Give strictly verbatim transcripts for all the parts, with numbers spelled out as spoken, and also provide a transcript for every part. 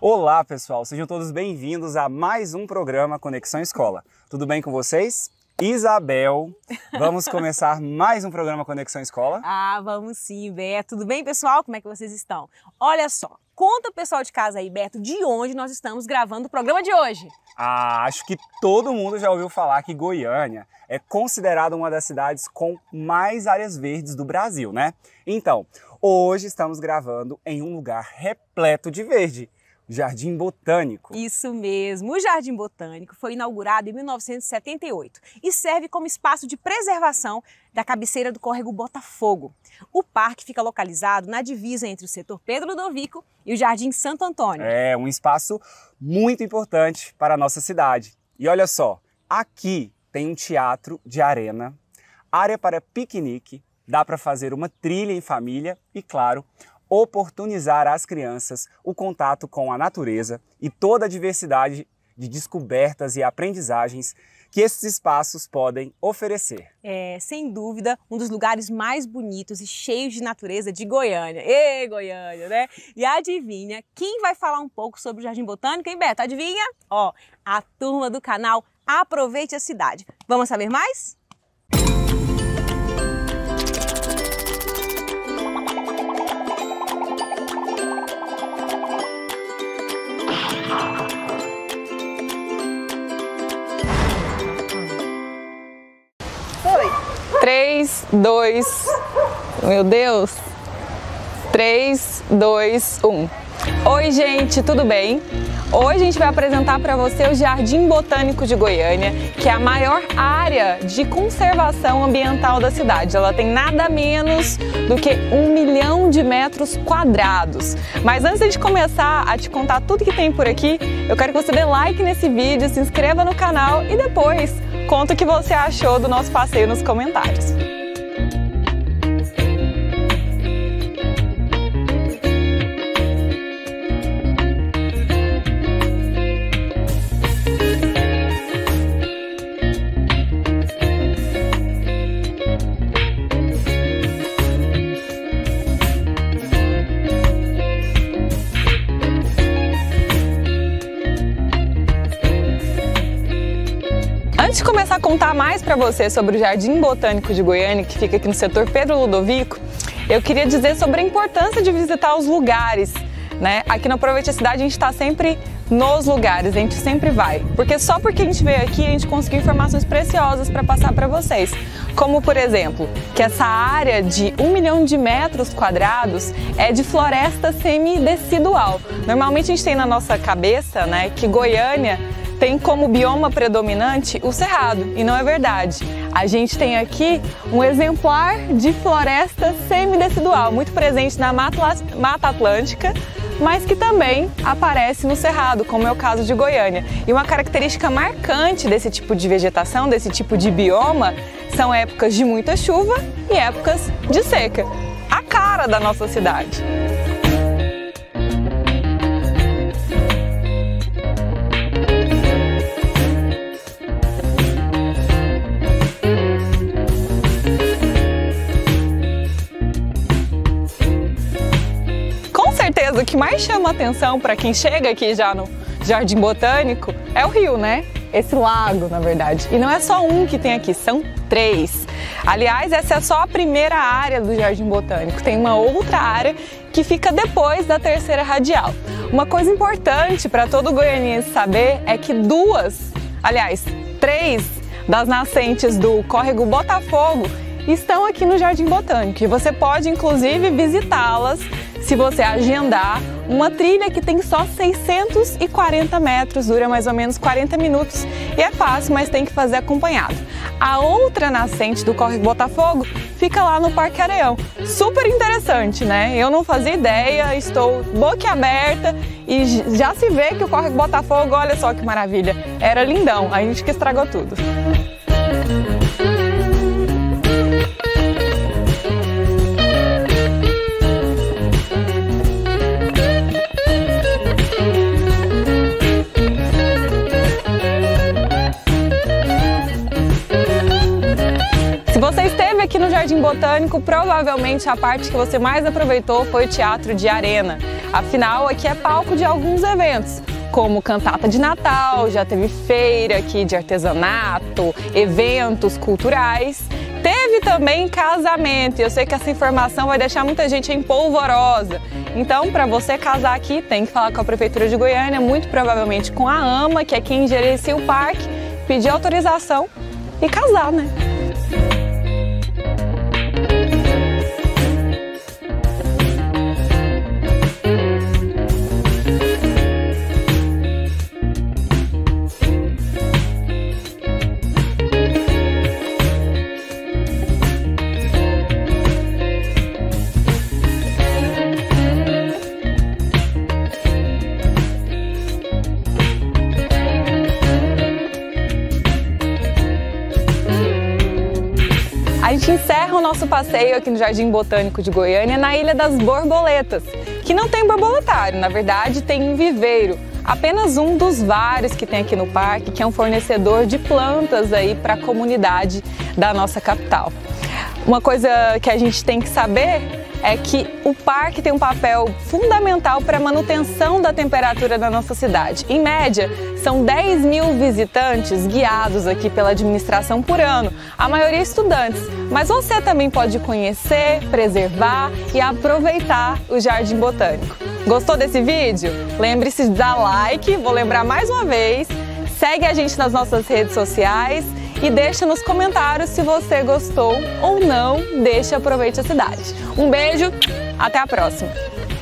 Olá pessoal, sejam todos bem-vindos a mais um programa Conexão Escola. Tudo bem com vocês? Isabel, vamos começar mais um programa Conexão Escola? Ah, vamos sim, Beto. Tudo bem, pessoal? Como é que vocês estão? Olha só, conta o pessoal de casa aí, Beto, de onde nós estamos gravando o programa de hoje. Ah, acho que todo mundo já ouviu falar que Goiânia é considerada uma das cidades com mais áreas verdes do Brasil, né? Então, hoje estamos gravando em um lugar repleto de verde. Jardim Botânico. Isso mesmo, o Jardim Botânico foi inaugurado em mil novecentos e setenta e oito e serve como espaço de preservação da cabeceira do córrego Botafogo. O parque fica localizado na divisa entre o setor Pedro Ludovico e o Jardim Santo Antônio. É um espaço muito importante para a nossa cidade. E olha só, aqui tem um teatro de arena, área para piquenique, dá para fazer uma trilha em família e, claro, oportunizar às crianças o contato com a natureza e toda a diversidade de descobertas e aprendizagens que esses espaços podem oferecer. É, sem dúvida, um dos lugares mais bonitos e cheios de natureza de Goiânia. Ê, Goiânia, né? E adivinha, quem vai falar um pouco sobre o Jardim Botânico, hein, Beto? Adivinha? Ó, a turma do canal Aproveite a Cidade. Vamos saber mais? três, dois, meu Deus, três, dois, um. Oi gente, tudo bem? Hoje a gente vai apresentar para você o Jardim Botânico de Goiânia, que é a maior área de conservação ambiental da cidade. Ela tem nada menos do que um milhão de metros quadrados. Mas antes de começar a te contar tudo que tem por aqui, eu quero que você dê like nesse vídeo, se inscreva no canal e depois conta o que você achou do nosso passeio nos comentários. Antes de começar a contar mais para você sobre o Jardim Botânico de Goiânia, que fica aqui no setor Pedro Ludovico, eu queria dizer sobre a importância de visitar os lugares, né? Aqui no Aproveite a Cidade a gente está sempre nos lugares, a gente sempre vai, porque só porque a gente veio aqui a gente conseguiu informações preciosas para passar para vocês, como por exemplo, que essa área de um milhão de metros quadrados é de floresta semidecidual. Normalmente a gente tem na nossa cabeça, né, que Goiânia tem como bioma predominante o cerrado, e não é verdade. A gente tem aqui um exemplar de floresta semidecidual, muito presente na Mata Atlântica, mas que também aparece no cerrado, como é o caso de Goiânia. E uma característica marcante desse tipo de vegetação, desse tipo de bioma, são épocas de muita chuva e épocas de seca. A cara da nossa cidade. O que mais chama a atenção para quem chega aqui já no Jardim Botânico é o rio, né? Esse lago, na verdade. E não é só um que tem aqui, são três. Aliás, essa é só a primeira área do Jardim Botânico. Tem uma outra área que fica depois da terceira radial. Uma coisa importante para todo goianiense saber é que duas, aliás, três das nascentes do córrego Botafogo estão aqui no Jardim Botânico. E você pode, inclusive, visitá-las se você agendar uma trilha que tem só seiscentos e quarenta metros, dura mais ou menos quarenta minutos e é fácil, mas tem que fazer acompanhado. A outra nascente do córrego Botafogo fica lá no Parque Areião. Super interessante, né? Eu não fazia ideia, estou boquiaberta e já se vê que o córrego Botafogo, olha só que maravilha, era lindão, a gente que estragou tudo. você esteve aqui no Jardim Botânico, provavelmente a parte que você mais aproveitou foi o Teatro de Arena. Afinal, aqui é palco de alguns eventos, como cantata de Natal, já teve feira aqui de artesanato, eventos culturais. Teve também casamento, e eu sei que essa informação vai deixar muita gente em polvorosa. Então, para você casar aqui, tem que falar com a Prefeitura de Goiânia, muito provavelmente com a AMA, que é quem gerencia o parque, pedir autorização e casar, né? A gente encerra o nosso passeio aqui no Jardim Botânico de Goiânia na Ilha das Borboletas, que não tem borboletário, na verdade tem um viveiro, apenas um dos vários que tem aqui no parque, que é um fornecedor de plantas aí para a comunidade da nossa capital. Uma coisa que a gente tem que saber é que o parque tem um papel fundamental para a manutenção da temperatura da nossa cidade. Em média, são dez mil visitantes guiados aqui pela administração por ano, a maioria estudantes. Mas você também pode conhecer, preservar e aproveitar o Jardim Botânico. Gostou desse vídeo? Lembre-se de dar like, vou lembrar mais uma vez, segue a gente nas nossas redes sociais e deixa nos comentários se você gostou ou não deste Aproveite a Cidade. Um beijo, até a próxima!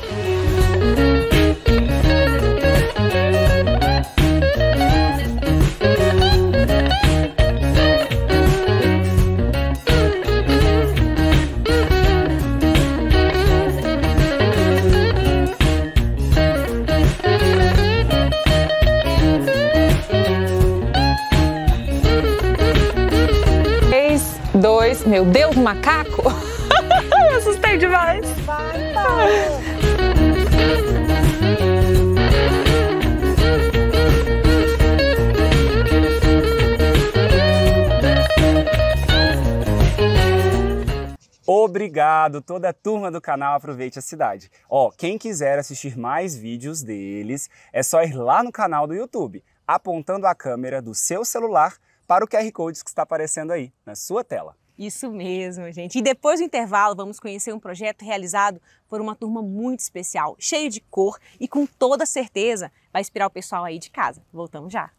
Dois, meu Deus, macaco! Me assustei demais! Vai, Obrigado, toda a turma do canal Aproveite a Cidade. Ó, quem quiser assistir mais vídeos deles, é só ir lá no canal do YouTube, apontando a câmera do seu celular para o Q R Code que está aparecendo aí na sua tela. Isso mesmo, gente. E depois do intervalo, vamos conhecer um projeto realizado por uma turma muito especial, cheio de cor e com toda certeza vai inspirar o pessoal aí de casa. Voltamos já.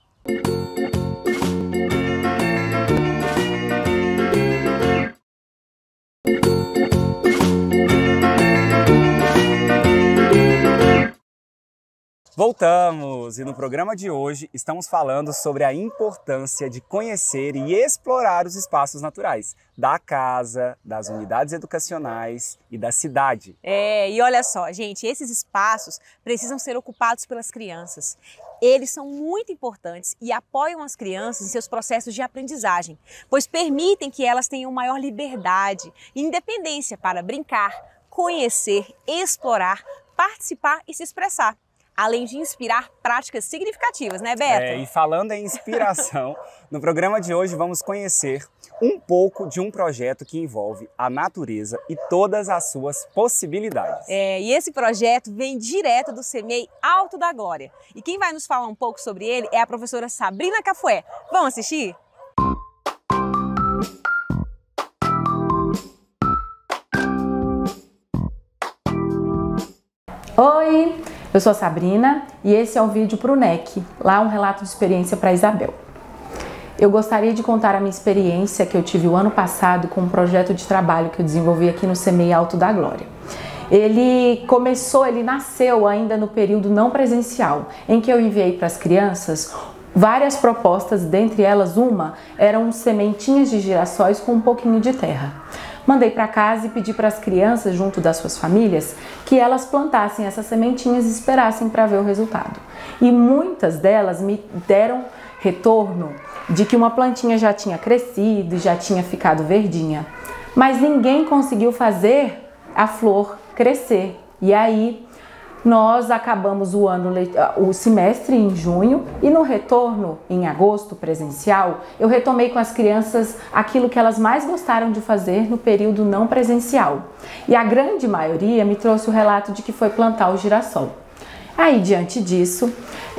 Voltamos! E no programa de hoje estamos falando sobre a importância de conhecer e explorar os espaços naturais da casa, das unidades educacionais e da cidade. É, e olha só, gente, esses espaços precisam ser ocupados pelas crianças. Eles são muito importantes e apoiam as crianças em seus processos de aprendizagem, pois permitem que elas tenham maior liberdade e independência para brincar, conhecer, explorar, participar e se expressar. Além de inspirar práticas significativas, né, Beto? É, e falando em inspiração, no programa de hoje vamos conhecer um pouco de um projeto que envolve a natureza e todas as suas possibilidades. É, e esse projeto vem direto do SEMEI Alto da Glória. E quem vai nos falar um pouco sobre ele é a professora Sabrina Cafué. Vamos assistir? Oi! Eu sou a Sabrina e esse é um vídeo para o N E C, lá um relato de experiência para Isabel. Eu gostaria de contar a minha experiência que eu tive o ano passado com um projeto de trabalho que eu desenvolvi aqui no SEMEI Alto da Glória. Ele começou, ele nasceu ainda no período não presencial, em que eu enviei para as crianças várias propostas, dentre elas uma eram sementinhas de girassóis com um pouquinho de terra. Mandei para casa e pedi para as crianças, junto das suas famílias, que elas plantassem essas sementinhas e esperassem para ver o resultado. E muitas delas me deram retorno de que uma plantinha já tinha crescido e já tinha ficado verdinha. Mas ninguém conseguiu fazer a flor crescer. E aí Nós acabamos o ano, o semestre em junho e no retorno, em agosto, presencial, eu retomei com as crianças aquilo que elas mais gostaram de fazer no período não presencial. E a grande maioria me trouxe o relato de que foi plantar o girassol. Aí, diante disso,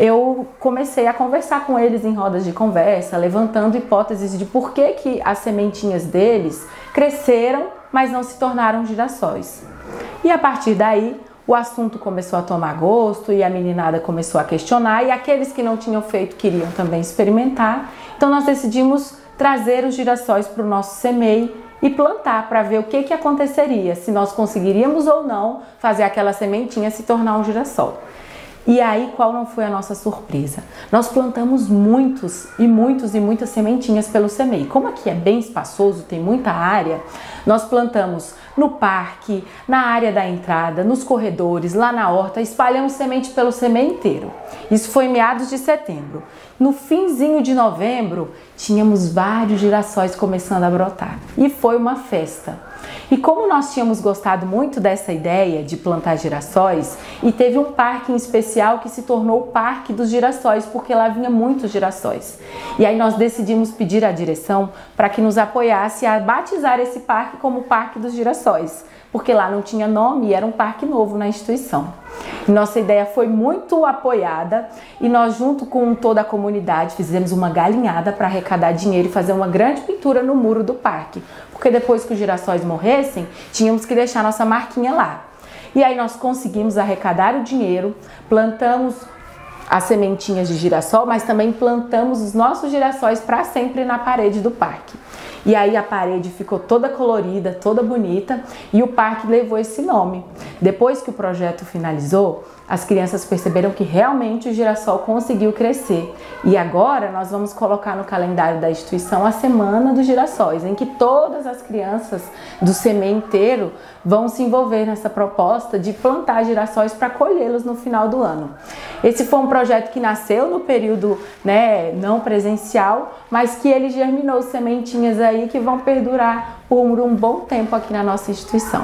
eu comecei a conversar com eles em rodas de conversa, levantando hipóteses de por que que as sementinhas deles cresceram, mas não se tornaram girassóis. E a partir daí, o assunto começou a tomar gosto e a meninada começou a questionar, e aqueles que não tinham feito queriam também experimentar. Então nós decidimos trazer os girassóis para o nosso SEMEI e plantar para ver o que que aconteceria, se nós conseguiríamos ou não fazer aquela sementinha se tornar um girassol. E aí, qual não foi a nossa surpresa? Nós plantamos muitos e muitos e muitas sementinhas pelo SEMEI. Como aqui é bem espaçoso, tem muita área, nós plantamos no parque, na área da entrada, nos corredores, lá na horta, espalhamos semente pelo SEMEI inteiro. Isso foi em meados de setembro. No finzinho de novembro, tínhamos vários girassóis começando a brotar. E foi uma festa. E como nós tínhamos gostado muito dessa ideia de plantar girassóis, e teve um parque em especial que se tornou o Parque dos Girassóis, porque lá vinha muitos girassóis. E aí nós decidimos pedir à direção para que nos apoiasse a batizar esse parque como Parque dos Girassóis, porque lá não tinha nome e era um parque novo na instituição. E nossa ideia foi muito apoiada e nós, junto com toda a comunidade, fizemos uma galinhada para arrecadar dinheiro e fazer uma grande pintura no muro do parque, porque depois que os girassóis morressem, tínhamos que deixar nossa marquinha lá. E aí nós conseguimos arrecadar o dinheiro, plantamos as sementinhas de girassol, mas também plantamos os nossos girassóis para sempre na parede do parque. E aí a parede ficou toda colorida, toda bonita, e o parque levou esse nome. Depois que o projeto finalizou, as crianças perceberam que realmente o girassol conseguiu crescer. E agora nós vamos colocar no calendário da instituição a Semana dos Girassóis, em que todas as crianças do SEMEI inteiro vão se envolver nessa proposta de plantar girassóis para colhê-los no final do ano. Esse foi um projeto que nasceu no período, né, não presencial, mas que ele germinou sementinhas aí que vão perdurar por um bom tempo aqui na nossa instituição.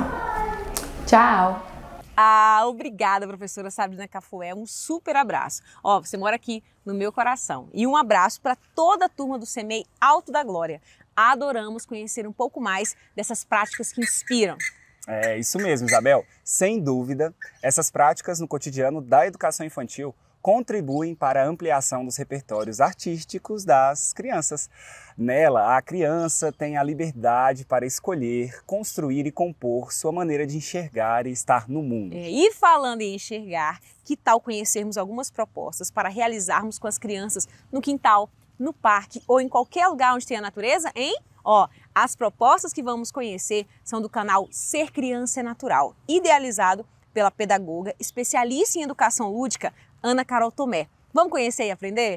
Tchau! Ah, obrigada, professora Sabrina Cafué, um super abraço. Ó, você mora aqui no meu coração. E um abraço para toda a turma do SEMEI Alto da Glória. Adoramos conhecer um pouco mais dessas práticas que inspiram. É isso mesmo, Isabel. Sem dúvida, essas práticas no cotidiano da educação infantil contribuem para a ampliação dos repertórios artísticos das crianças. Nela, a criança tem a liberdade para escolher, construir e compor sua maneira de enxergar e estar no mundo. É, e falando em enxergar, que tal conhecermos algumas propostas para realizarmos com as crianças no quintal, no parque ou em qualquer lugar onde tenha natureza, hein? Ó, as propostas que vamos conhecer são do canal Ser Criança é Natural, idealizado pela pedagoga especialista em educação lúdica, Ana Carol Tomé. Vamos conhecer e aprender?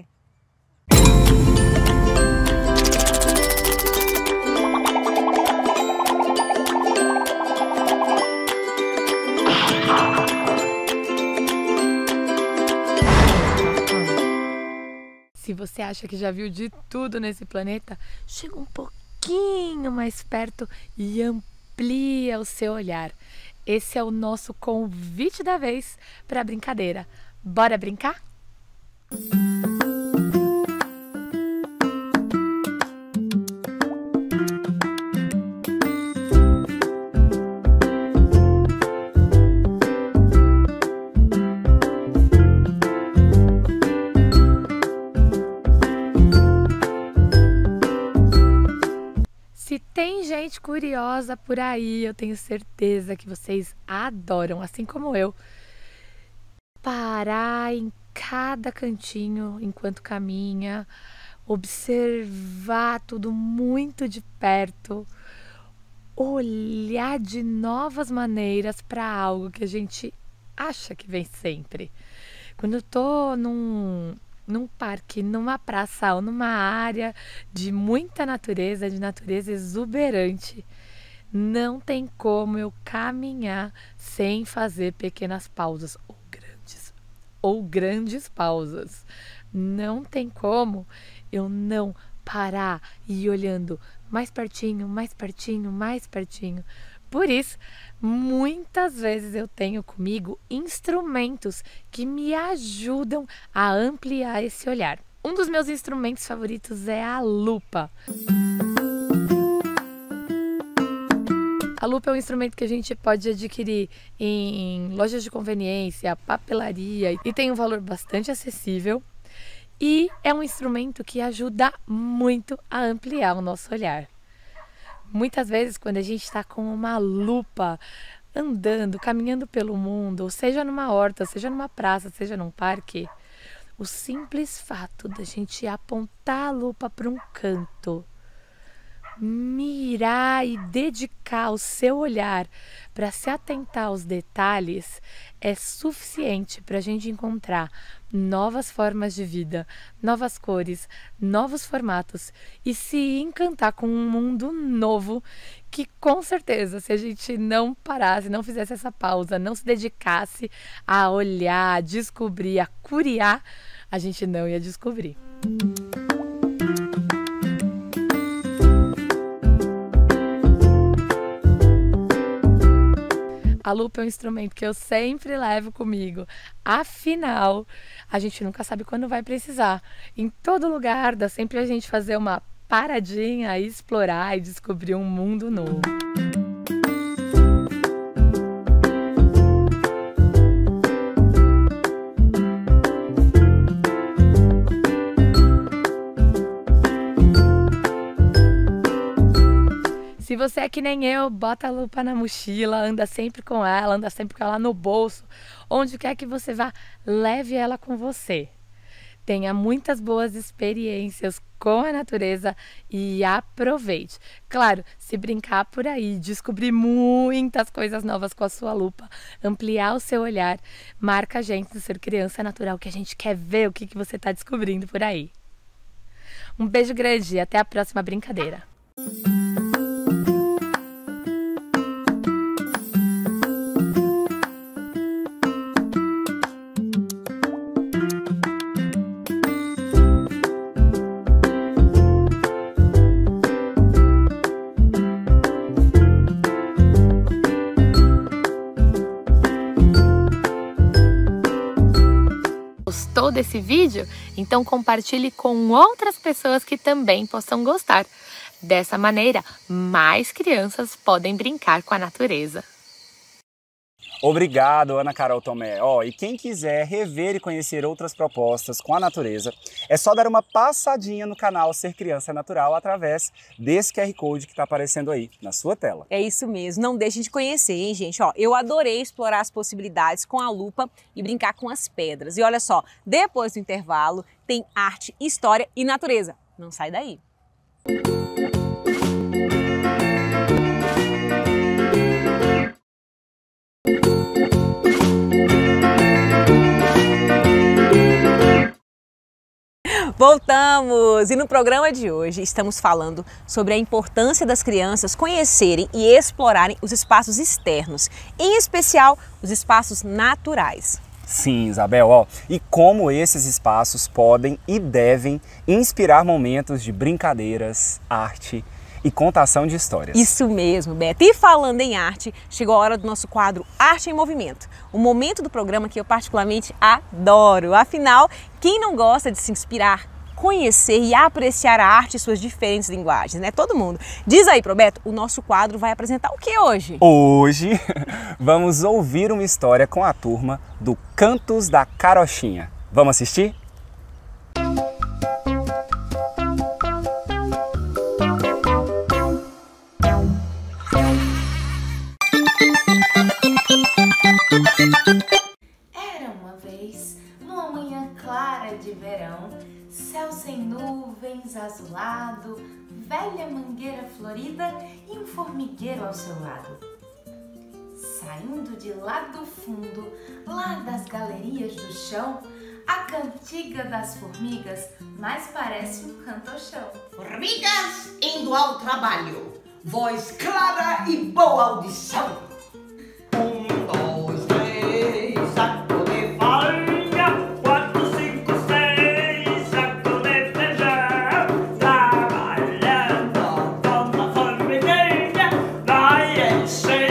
Se você acha que já viu de tudo nesse planeta, chega um pouquinho mais perto e amplia o seu olhar. Esse é o nosso convite da vez para a brincadeira. Bora brincar? Se tem gente curiosa por aí, eu tenho certeza que vocês adoram, assim como eu, parar em cada cantinho enquanto caminha, observar tudo muito de perto, olhar de novas maneiras para algo que a gente acha que vem sempre. Quando eu tô num, num parque, numa praça ou numa área de muita natureza, de natureza exuberante, não tem como eu caminhar sem fazer pequenas pausas ou grandes, ou grandes pausas. Não tem como eu não parar e ir olhando mais pertinho, mais pertinho, mais pertinho, Por isso, muitas vezes eu tenho comigo instrumentos que me ajudam a ampliar esse olhar. Um dos meus instrumentos favoritos é a lupa. A lupa é um instrumento que a gente pode adquirir em lojas de conveniência, papelaria e tem um valor bastante acessível. E é um instrumento que ajuda muito a ampliar o nosso olhar. Muitas vezes, quando a gente está com uma lupa, andando, caminhando pelo mundo, seja numa horta, seja numa praça, seja num parque, o simples fato da gente apontar a lupa para um canto, mirar e dedicar o seu olhar para se atentar aos detalhes é suficiente para a gente encontrar novas formas de vida, novas cores, novos formatos e se encantar com um mundo novo que, com certeza, se a gente não parasse, não fizesse essa pausa, não se dedicasse a olhar, a descobrir, a curiar, a gente não ia descobrir. A lupa é um instrumento que eu sempre levo comigo. Afinal, a gente nunca sabe quando vai precisar. Em todo lugar, dá sempre a gente fazer uma paradinha, explorar e descobrir um mundo novo. Se você é que nem eu, bota a lupa na mochila, anda sempre com ela, anda sempre com ela no bolso, onde quer que você vá, leve ela com você. Tenha muitas boas experiências com a natureza e aproveite. Claro, se brincar por aí, descobrir muitas coisas novas com a sua lupa, ampliar o seu olhar, marca a gente do Ser Criança Natural, que a gente quer ver o que, que você está descobrindo por aí. Um beijo grande e até a próxima brincadeira. Gostou desse vídeo? Então compartilhe com outras pessoas que também possam gostar. Dessa maneira, mais crianças podem brincar com a natureza. Obrigado, Ana Carol Tomé. Ó, e quem quiser rever e conhecer outras propostas com a natureza, é só dar uma passadinha no canal Ser Criança Natural através desse Q R Code que está aparecendo aí na sua tela. É isso mesmo, não deixem de conhecer, hein, gente? Ó, eu adorei explorar as possibilidades com a lupa e brincar com as pedras. E olha só, depois do intervalo tem arte, história e natureza. Não sai daí. Voltamos! E no programa de hoje estamos falando sobre a importância das crianças conhecerem e explorarem os espaços externos, em especial os espaços naturais. Sim, Isabel, ó, e como esses espaços podem e devem inspirar momentos de brincadeiras, arte e contação de histórias. Isso mesmo, Beto. E falando em arte, chegou a hora do nosso quadro Arte em Movimento. Um momento do programa que eu particularmente adoro. Afinal, quem não gosta de se inspirar, conhecer e apreciar a arte e suas diferentes linguagens, né? Todo mundo. Diz aí, Probeto, o nosso quadro vai apresentar o que hoje? Hoje vamos ouvir uma história com a turma do Cantos da Carochinha. Vamos assistir? Era uma vez, numa manhã clara de verão, céu sem nuvens, azulado, velha mangueira florida e um formigueiro ao seu lado. Saindo de lá do fundo, lá das galerias do chão, a cantiga das formigas mais parece um canto ao chão. Formigas indo ao trabalho, voz clara e boa audição. Um, dois, três, saco de farinha, quatro, cinco, seis, saco de feijão. Trabalhando como a formiguinha, vai encher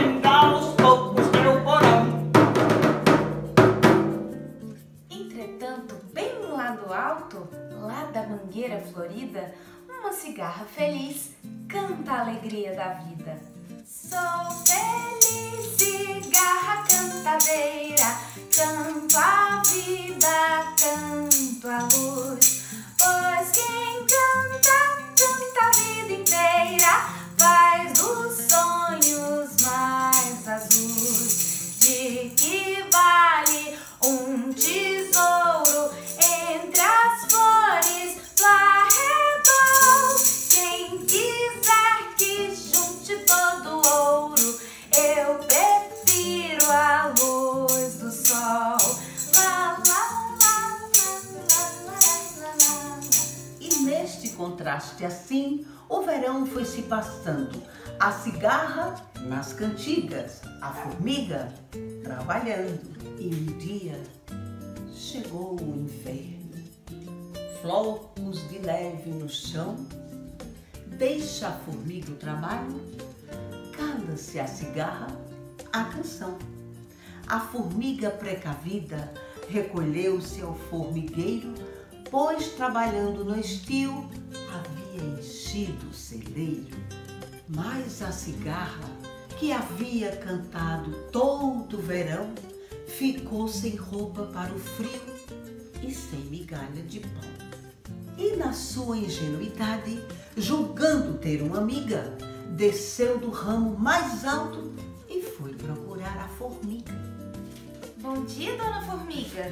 florida, uma cigarra feliz canta a alegria da vida. Sou feliz, cigarra cantadeira, canto a vida, canto a luz, pois quem canta, canta a vida inteira, faz dos sonhos mais azuis. De que vale um tesouro entre as flores do arrebol? Quem quiser que junte todo o ouro, eu prefiro a luz do sol. Lá, lá, lá, lá, lá, lá, lá, lá. E neste contraste assim, o verão foi se passando. A cigarra nas cantigas, a formiga trabalhando. E um dia chegou o inverno, flocos de neve no chão. Deixa a formiga o trabalho, cala-se a cigarra, a canção. A formiga precavida recolheu-se ao formigueiro, pois trabalhando no estio havia enchido o celeiro. Mas a cigarra, que havia cantado todo o verão, ficou sem roupa para o frio e sem migalha de pão. E na sua ingenuidade, julgando ter uma amiga, desceu do ramo mais alto e foi procurar a formiga. Bom dia, dona Formiga.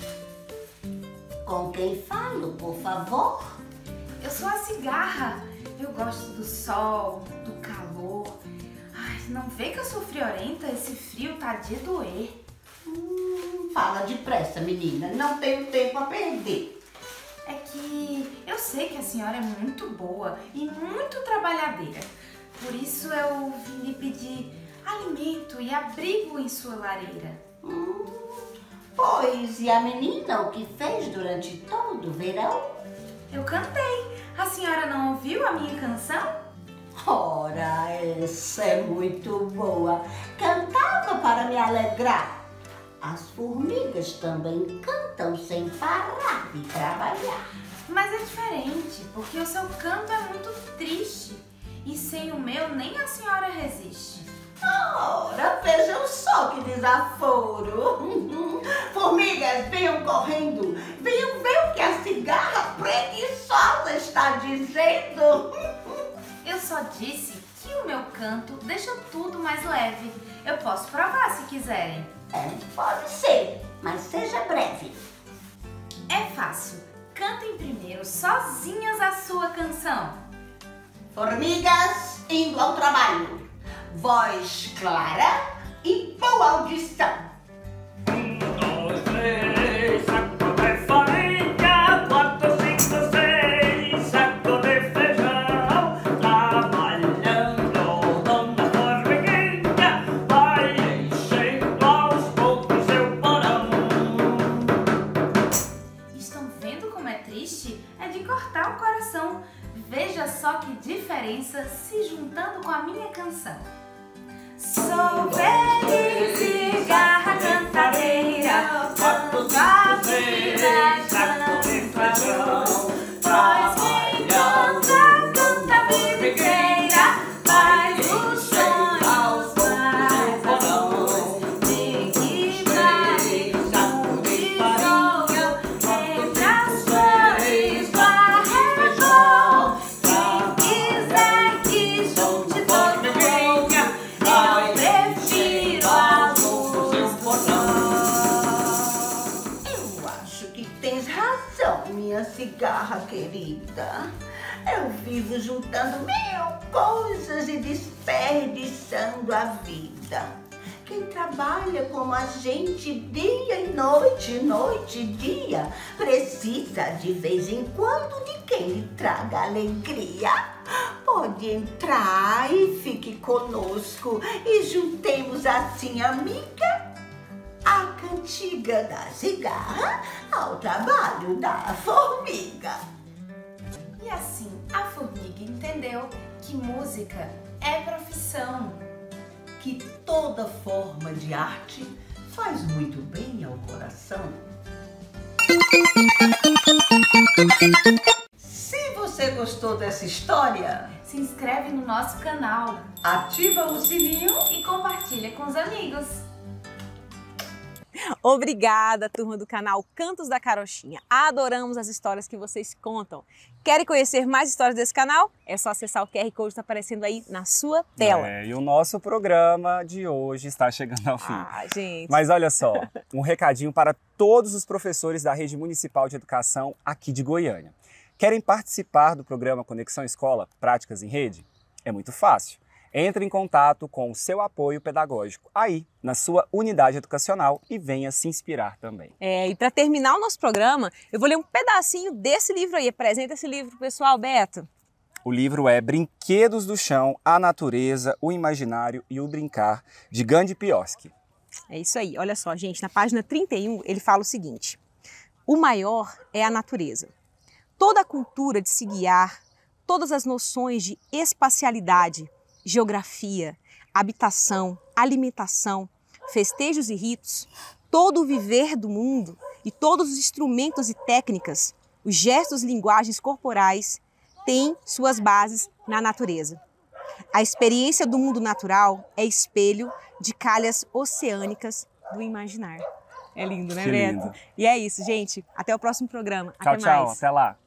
Com quem falo, por favor? Eu sou a cigarra. Eu gosto do sol, do calor. Ai, não vê que eu sou friorenta? Esse frio tá de doer. Hum, fala depressa, menina. Não tenho tempo a perder. É que eu sei que a senhora é muito boa e muito trabalhadeira. Por isso eu vim lhe pedir alimento e abrigo em sua lareira. Hum, pois, e a menina o que fez durante todo o verão? Eu cantei. A senhora não ouviu a minha canção? Ora, essa é muito boa. Cantava para me alegrar. As formigas também cantam sem parar de trabalhar. Mas é diferente, porque o seu canto é muito triste. E sem o meu, nem a senhora resiste. Ora, vejam só que desaforo. Formigas, venham correndo. Venham ver o que a cigarra preguiçosa está dizendo. Eu só disse que o meu canto deixa tudo mais leve. Eu posso provar se quiserem. É, pode ser, mas seja breve. É fácil. Cantem primeiro, sozinhas, a sua canção. Formigas indo ao trabalho. Voz clara e boa audição. Um, dois, três, saco de farinha. Quatro, cinco, seis, saco de feijão. Trabalhando, dona formiguinha vai enchendo aos poucos seu porão. Estão vendo como é triste? É de cortar o coração. Veja só que diferença se juntando com a minha canção. Sou feliz, cigarra cantadeira, canto a vida, canto de feijão. Pois quem canta, canta a vida inteira, faz os sonhos mais azuis. De que vale um tesouro entre as flores do arrebol? Quem quiser que junte todo o ouro, eu prefiro a luz do sol. Eu acho que tens razão, minha cigarra querida. Eu vivo juntando mil coisas e desperdiçando a vida. Quem trabalha como a gente dia e noite, noite e dia, precisa de vez em quando de quem lhe traga alegria. Pode entrar e fique conosco e juntemos assim, amiga, a cantiga da cigarra ao trabalho da formiga. E assim, a formiga entendeu que música é profissão. Que toda forma de arte faz muito bem ao coração. Se você gostou dessa história, Se inscreve no nosso canal ativa o sininho. e compartilha com os amigos. Obrigada, turma do canal Cantos da Carochinha. Adoramos as histórias que vocês contam. Querem conhecer mais histórias desse canal? É só acessar o Q R Code que está aparecendo aí na sua tela. É, e o nosso programa de hoje está chegando ao fim. Ah, gente. Mas olha só, um recadinho para todos os professores da Rede Municipal de Educação aqui de Goiânia. Querem participar do programa Conexão Escola Práticas em Rede? É muito fácil. Entre em contato com o seu apoio pedagógico aí, na sua unidade educacional, e venha se inspirar também. É, e para terminar o nosso programa, eu vou ler um pedacinho desse livro aí. Apresenta esse livro pro pessoal, Beto. O livro é Brinquedos do Chão, a Natureza, o Imaginário e o Brincar, de Gandhi Pioski. É isso aí. Olha só, gente, na página trinta e um ele fala o seguinte: o maior é a natureza. Toda a cultura de se guiar, todas as noções de espacialidade, geografia, habitação, alimentação, festejos e ritos, todo o viver do mundo e todos os instrumentos e técnicas, os gestos e linguagens corporais têm suas bases na natureza. A experiência do mundo natural é espelho de calhas oceânicas do imaginar. É lindo, né, Que Beto? lindo. E é isso, gente. Até o próximo programa. Tchau, Até tchau. mais. Até lá.